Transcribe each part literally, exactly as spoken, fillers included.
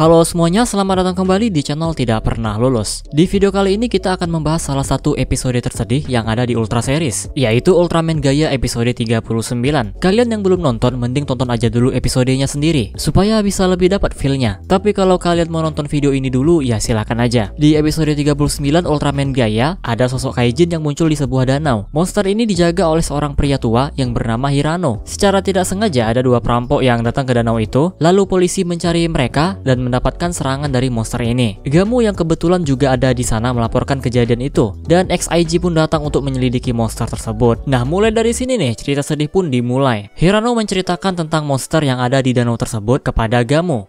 Halo semuanya, selamat datang kembali di channel Tidak Pernah Lulus. Di video kali ini kita akan membahas salah satu episode tersedih yang ada di Ultra Series, yaitu Ultraman Gaia episode tiga puluh sembilan. Kalian yang belum nonton, mending tonton aja dulu episodenya sendiri, supaya bisa lebih dapat feel-nya. Tapi kalau kalian mau nonton video ini dulu, ya silakan aja. Di episode tiga puluh sembilan Ultraman Gaia, ada sosok kaijin yang muncul di sebuah danau. Monster ini dijaga oleh seorang pria tua yang bernama Hirano. Secara tidak sengaja ada dua perampok yang datang ke danau itu, lalu polisi mencari mereka dan mendapatkan serangan dari monster ini. Gamu yang kebetulan juga ada di sana melaporkan kejadian itu, dan X I G pun datang untuk menyelidiki monster tersebut. Nah, mulai dari sini nih, cerita sedih pun dimulai. Hirano menceritakan tentang monster yang ada di danau tersebut kepada Gamu.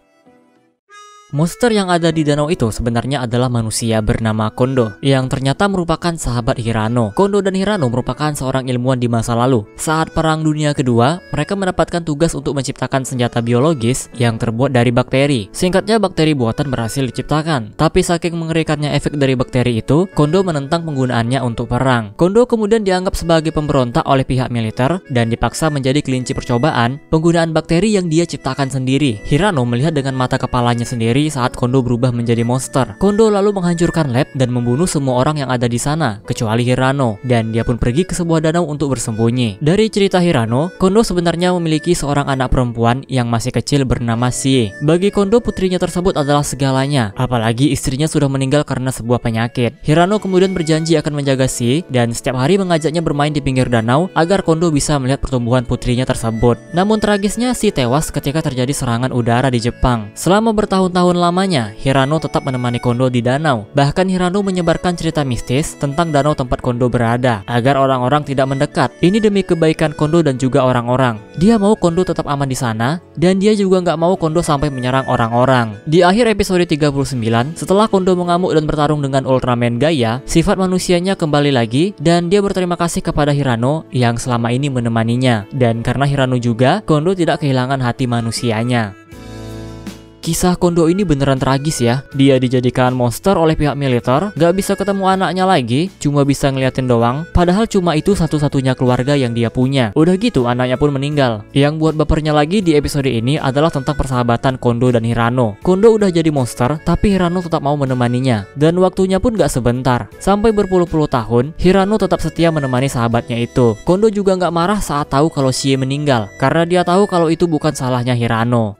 Monster yang ada di danau itu sebenarnya adalah manusia bernama Kondo, yang ternyata merupakan sahabat Hirano. Kondo dan Hirano merupakan seorang ilmuwan di masa lalu. Saat Perang Dunia Kedua, mereka mendapatkan tugas untuk menciptakan senjata biologis yang terbuat dari bakteri. Singkatnya, bakteri buatan berhasil diciptakan. Tapi saking mengerikannya efek dari bakteri itu, Kondo menentang penggunaannya untuk perang. Kondo kemudian dianggap sebagai pemberontak oleh pihak militer dan dipaksa menjadi kelinci percobaan penggunaan bakteri yang dia ciptakan sendiri. Hirano melihat dengan mata kepalanya sendiri saat Kondo berubah menjadi monster. Kondo lalu menghancurkan lab dan membunuh semua orang yang ada di sana, kecuali Hirano, dan dia pun pergi ke sebuah danau untuk bersembunyi. Dari cerita Hirano, Kondo sebenarnya memiliki seorang anak perempuan yang masih kecil bernama Sie. Bagi Kondo, putrinya tersebut adalah segalanya, apalagi istrinya sudah meninggal karena sebuah penyakit. Hirano kemudian berjanji akan menjaga Sie dan setiap hari mengajaknya bermain di pinggir danau agar Kondo bisa melihat pertumbuhan putrinya tersebut. Namun tragisnya, Sie tewas ketika terjadi serangan udara di Jepang. Selama bertahun-tahun lamanya, Hirano tetap menemani Kondo di danau. Bahkan Hirano menyebarkan cerita mistis tentang danau tempat Kondo berada, agar orang-orang tidak mendekat. Ini demi kebaikan Kondo dan juga orang-orang. Dia mau Kondo tetap aman di sana, dan dia juga nggak mau Kondo sampai menyerang orang-orang. Di akhir episode tiga puluh sembilan, setelah Kondo mengamuk dan bertarung dengan Ultraman Gaia, sifat manusianya kembali lagi, dan dia berterima kasih kepada Hirano yang selama ini menemaninya. Dan karena Hirano juga, Kondo tidak kehilangan hati manusianya. Kisah Kondo ini beneran tragis ya. Dia dijadikan monster oleh pihak militer, gak bisa ketemu anaknya lagi, cuma bisa ngeliatin doang. Padahal cuma itu satu-satunya keluarga yang dia punya. Udah gitu anaknya pun meninggal. Yang buat bapernya lagi di episode ini adalah tentang persahabatan Kondo dan Hirano. Kondo udah jadi monster, tapi Hirano tetap mau menemaninya. Dan waktunya pun gak sebentar. Sampai berpuluh-puluh tahun, Hirano tetap setia menemani sahabatnya itu. Kondo juga gak marah saat tahu kalau Sie meninggal, karena dia tahu kalau itu bukan salahnya Hirano.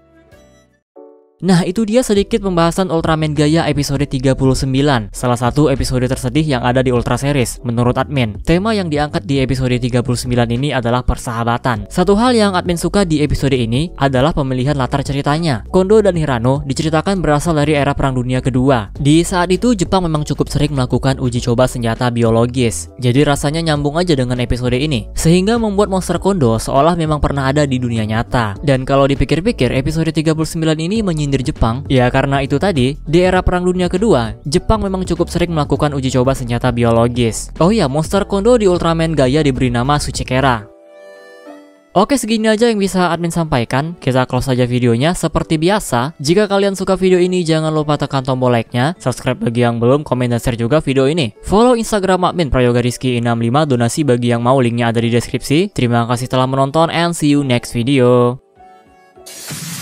Nah, itu dia sedikit pembahasan Ultraman Gaia episode tiga puluh sembilan, salah satu episode tersedih yang ada di Ultra Series menurut admin. Tema yang diangkat di episode tiga puluh sembilan ini adalah persahabatan. Satu hal yang admin suka di episode ini adalah pemilihan latar ceritanya. Kondo dan Hirano diceritakan berasal dari era Perang Dunia Kedua. Di saat itu Jepang memang cukup sering melakukan uji coba senjata biologis. Jadi rasanya nyambung aja dengan episode ini, sehingga membuat monster Kondo seolah memang pernah ada di dunia nyata. Dan kalau dipikir-pikir, episode tiga puluh sembilan ini menyindir Jepang, ya karena itu tadi, di era Perang Dunia Kedua, Jepang memang cukup sering melakukan uji coba senjata biologis. Oh iya, monster Kondo di Ultraman Gaia diberi nama Suchikera. Oke, segini aja yang bisa admin sampaikan. Kita close saja videonya. Seperti biasa, jika kalian suka video ini, jangan lupa tekan tombol like-nya, subscribe bagi yang belum, komen dan share juga video ini. Follow Instagram admin Prayoga Rizky enam lima, donasi bagi yang mau, linknya ada di deskripsi. Terima kasih telah menonton and see you next video.